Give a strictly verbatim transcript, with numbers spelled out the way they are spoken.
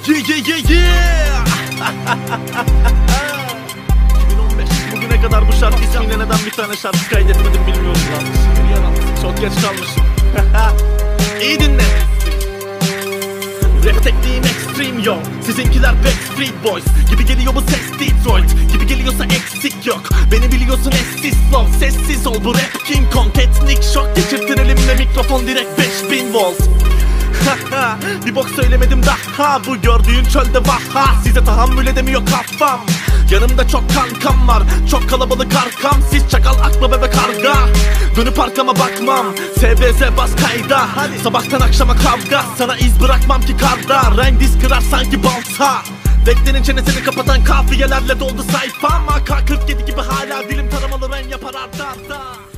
Yeah yeah yeah yeah. iki bin on beş bugüne kadar bu şarkı ismiyle neden bir tane şarkı kaydetmedim bilmiyorum lan. Çok geç kalmışım. İyi dinle. Rap tekniğim extreme yo. Sizinkiler Backstreet Boys. Gibi geliyor bu ses Detroit. Gibi geliyorsa eksik yok. Beni biliyorsun eşsiz flow. Sessiz ol bu rap King Kong. Etnik şok geçirtir elimle mikrofon direkt beş bin volt. Bir bok söylemedim daha. Bu gördüğün çölde vaha. Size tahammül edemiyor kafam. Yanımda çok kankam var. Çok kalabalık arkam. Siz çakal akla bebek karga. Dönüp arkama bakmam. S B Z bas kayda. Hadi. Sabahtan akşama kavga. Sana iz bırakmam ki karda. Renk diz kırar sanki balta. Beklenin çenesini kapatan kafiyelerle doldu sayfam. A K kırk yedi gibi hala dilim taramalı ren yapar arda arda.